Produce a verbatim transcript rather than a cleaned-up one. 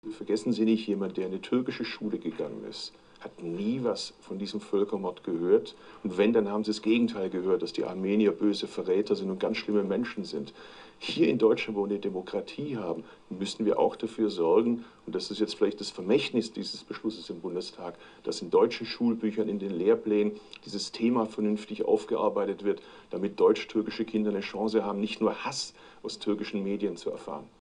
Vergessen Sie nicht, jemand, der in eine türkische Schule gegangen ist, hat nie was von diesem Völkermord gehört. Und wenn, dann haben Sie das Gegenteil gehört, dass die Armenier böse Verräter sind und ganz schlimme Menschen sind. Hier in Deutschland, wo wir eine Demokratie haben, müssen wir auch dafür sorgen, und das ist jetzt vielleicht das Vermächtnis dieses Beschlusses im Bundestag, dass in deutschen Schulbüchern, in den Lehrplänen dieses Thema vernünftig aufgearbeitet wird, damit deutsch-türkische Kinder eine Chance haben, nicht nur Hass aus türkischen Medien zu erfahren.